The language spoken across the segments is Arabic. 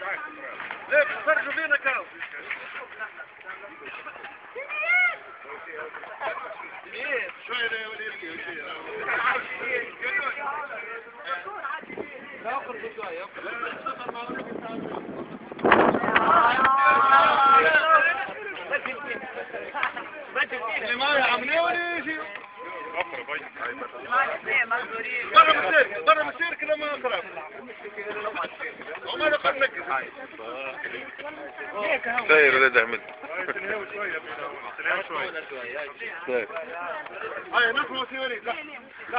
لا تفرجوا فينا كاو. شوية يا وليدي. لا أخرج شوية. ما يعملوا ولا شيء. برا مسير كذا ما أقرب. وما نقرنك. سير ولد أحمد. سير. هاي نفهم سيوري. لا. لا.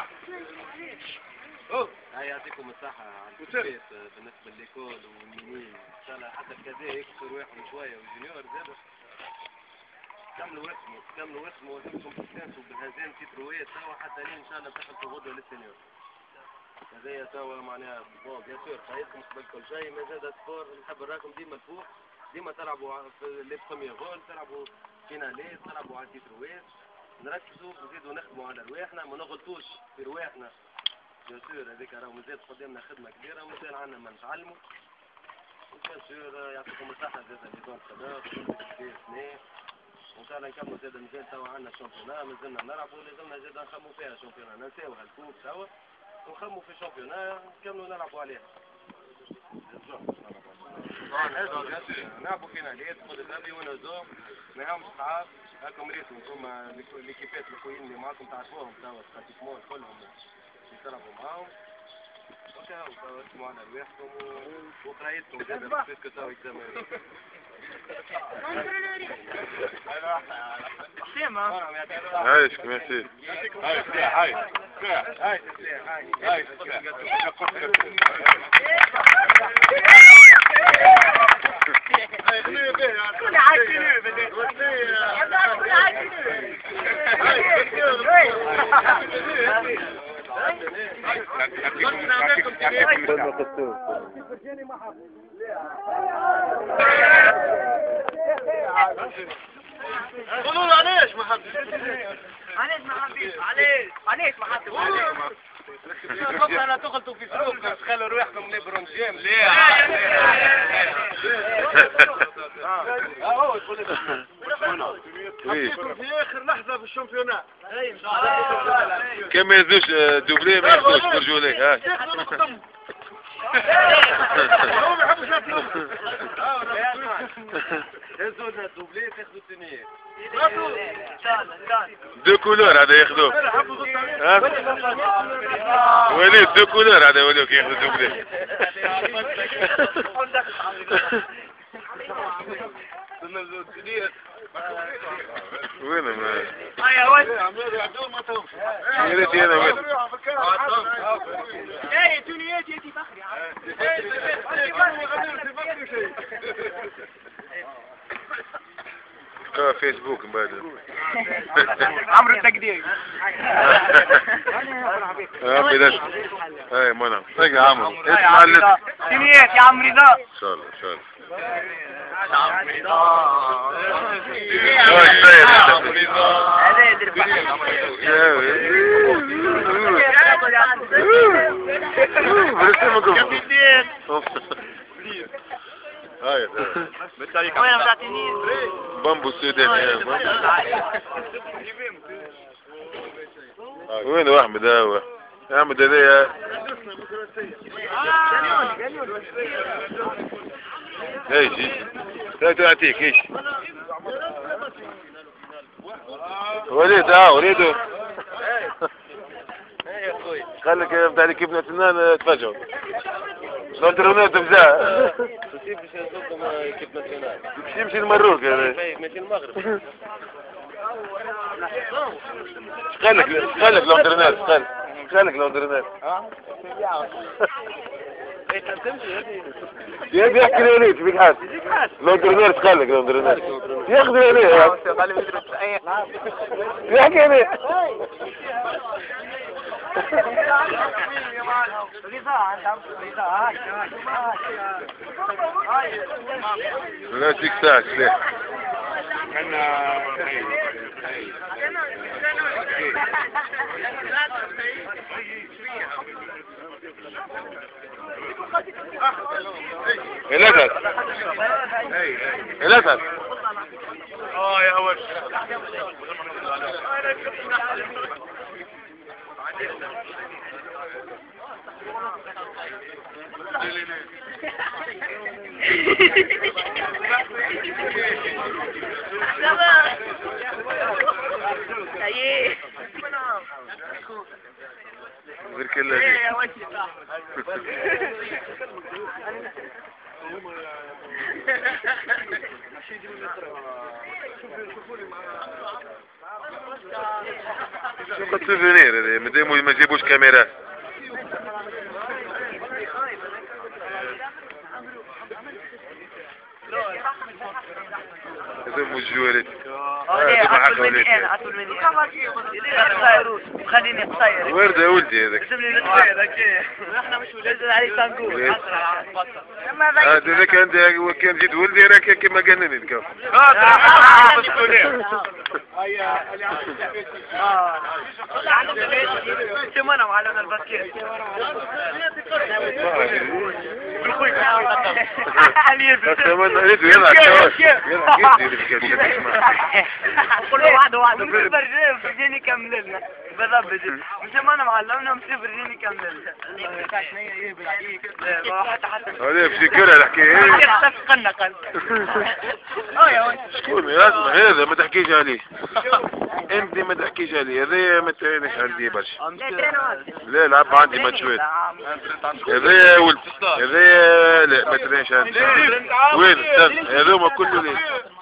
هاي يعطيكم الصحة على الكيف بالنسبة لليكول والمينين إن شاء الله حتى الكذا يكسر واحد شوية والجونيور زاد كملوا اسمه وتمشوا تستانسوا بالهزيم تترويات سوا حتى لين إن شاء الله تحطوا غدوة للسنيور. هذايا سوا معناها بون بيان سور فايتكم قبل كل شيء ما زاد سبور نحب نراكم ديما الفوق ديما تلعبوا في لي بروميير غول تلعبوا فينالات تلعبوا على تترويات نركزوا ونزيدوا نخدموا على رواحنا ما نغلطوش في رواحنا. بيان سور هذيك راهو مازال قدامنا خدمة كبيرة ومازال عندنا ما نتعلموا. بيان سور يعطيكم الصحة زاد ليزون خلاص سنة وإن شاء الله نكملوا زاد مازال توا عندنا الشامبيونا مازلنا نلعبوا لازمنا زاد نخموا فيها الشامبيونا ننساو هالكوب توا ونخموا في الشامبيونا نكملوا نلعبوا عليها. نلعبوا فينالات خذ الدبي ونزوم ماهمش صعاب هاكم ريتوا انتوما ليكيبات الخوين اللي معاكم تعرفوهم توا براتيكمون كلهم يلعبوا معاهم. وكاو توا اسمعوا على رواحكم وقرايتكم زاد باسكو توا يتسمعوا. عايش ميرسي. هاي. قولوا له علاش ما حبش علاش ما حبش قبل انا دخلتوا في سوق تخلوا رواحكم ليبرون جيم ليه حطيتوا في اخر لحظه في الشامبيونات كم يزوج دوبلي ما ياخذوش برجولي هاي. هو ما يحبش ياكلهم. هزوا لنا الدوبلي تاخذوا الثانيات. دو كولور هذا ياخذوه. وليد دو كولور هذا وليد ياخذ دوبلي. وين ما يا ولد عمرو ما تومش يا ريت انا وين اي تونيات يا فخري فيسبوك بعد عمرو التقدير بداش هاي منى يا عمرو اسمع تونيات يا عمرو رضا ان شاء الله ان شاء الله هذا يدير هاي وين بتعطيني بامبو السوداني وين احمد هو احمد هذايا ايش تعطيك ايش وليد وليدو خليك بتاع كيف نتنان تفاجئوا شلون ترونات بزاف باش نزوقكم كيف ناسيونال يمشي المروك ماشي المغرب خليك لو درنات خليك لو درنات يا بيحكي لي وليد بيك حاس لو درنات خليك لو درنات ياخذ لي يحكي لي لا تيك تاك ليه انا الأسد الأسد يا وش غير كله شو قد سوفينير هذا مادام ما جابوش كاميرا هذا مو الجوالات خليني قصير ورد يا ولدي هذاك احنا مش ولاد عليه تنقول هذا كان جد ولدي راك كما قالني الكاف سمعنا معلمنا الباسكيت واحد برجيني كملنا بالضبط مش ما انا معلمنا مش برجيني كملنا هذا بشكرها الحكايه قلنا شكون اسمع هذا ما تحكيش عليه انت ما تحكيش عليه هذا ما تعينش عندي برشا لا العب عندي ماتشوات هذا ولد هذا لا ما تعينش عندي وين هذوما كله ليه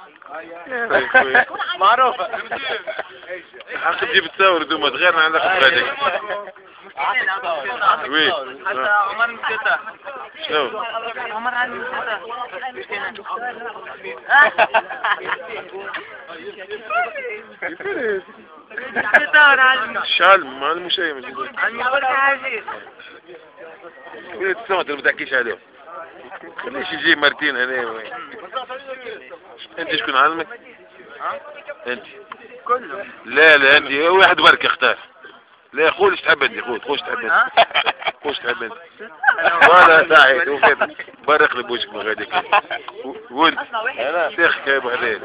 معروفة حق تجيب تصور دوما تغير عن الاخر هذيك وين حتى عمر نسيتها شنو عمر عندي نسيتها شال ما المشايم المبارك عزيز وين تسمع ما تحكيش عليهم خليش يجي مرتين هنا انت شكون علمك؟ انت كله لا انت واحد برك اختار لا قول ايش تحب انت قول تحب انت قول تحب انت ولا ساعد وكذا برق لي بوجهك من غاديك ولد شيخ يا ابو هلال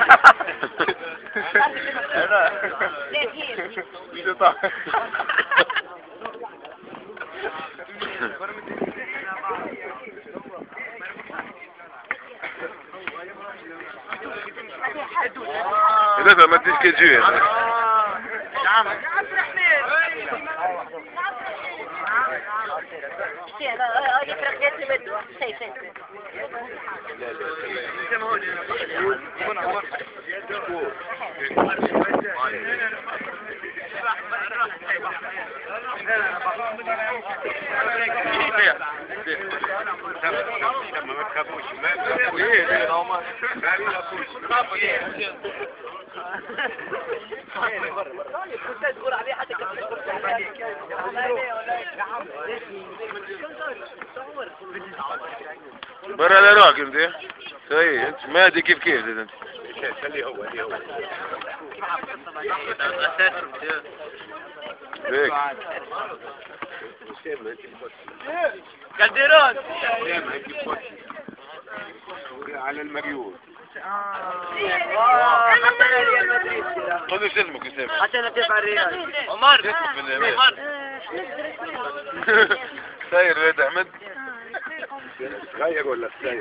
لا ما تديش كجوي برا على روحك انت صحيح انت ما ادري كيف انت اللي هو ليك قديرون على المريول خذ اسمك اسمك حتى نتبع الريال عمر ساير ولد احمد غير ولا ساير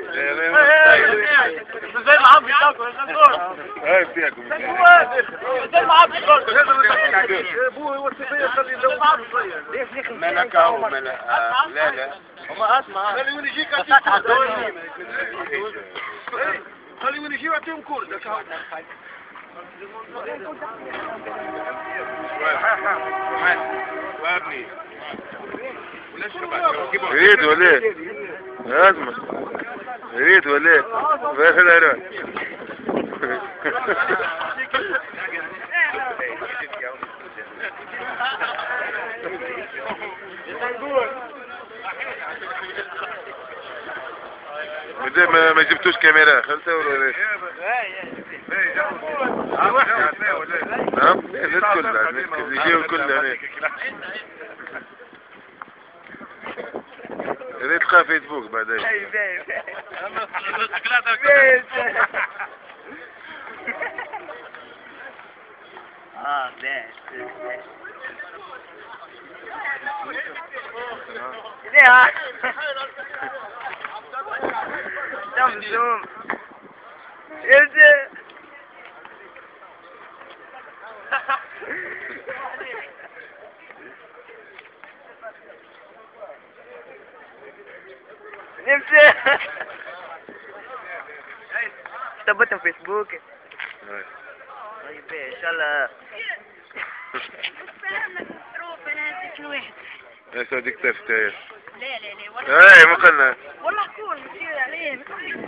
زي ما عم بيشاكل هاي فيكم زي ما عم بيشاكل ابوي والصبيه خلي لو ملكه وملك لا وما اسمع خلي وين يجيك خلي وين يجي يعطيهم كورة وابني يريد ولا ايه؟ اسمع يريد ولا ايه؟ باخذ اروح ما جبتوش كاميرا خلصة ولا ايه؟ نعم الناس كلها يجيهم كلها هناك هذا تلقاه فيسبوك بعدين. ليه دم زوم يبدأ نمشي ثبتها في فيسبوك. طيب ان شاء الله. ايش هذيك تفتح؟ لا والله اي ما قلنا. والله كون مشي عليه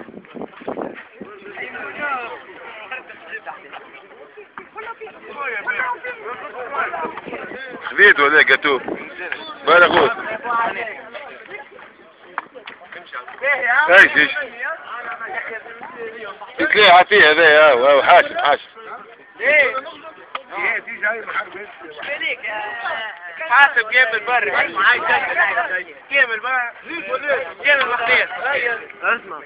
خذيت ولا جاتو؟ بالك غوث. ايش تلاقي عطيه هذا يا حاشم حاسب جيم البر معاي جيم البر جيم المخدير اسمع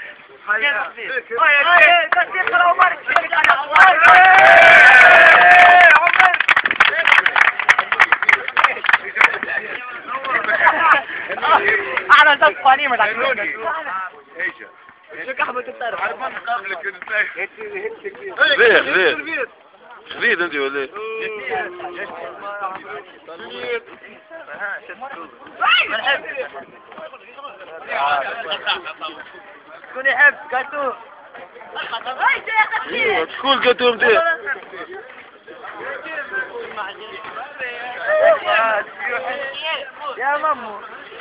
اعلى صف قديمة خذيت انت ولا ايه؟ شكون يحب كاتو؟ شكون جاتو انت؟ يا مامو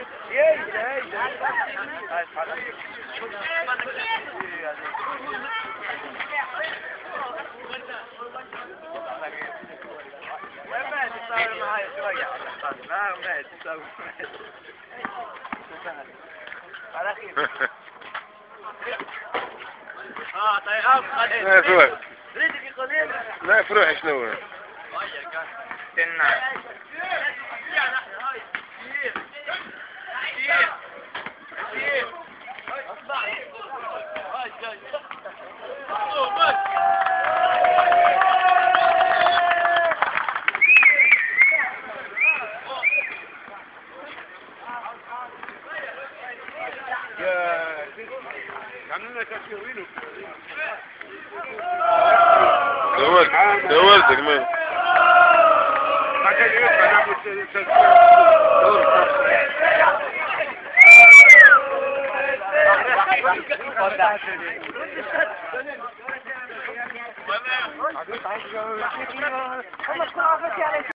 لا فروح شنو دولتك من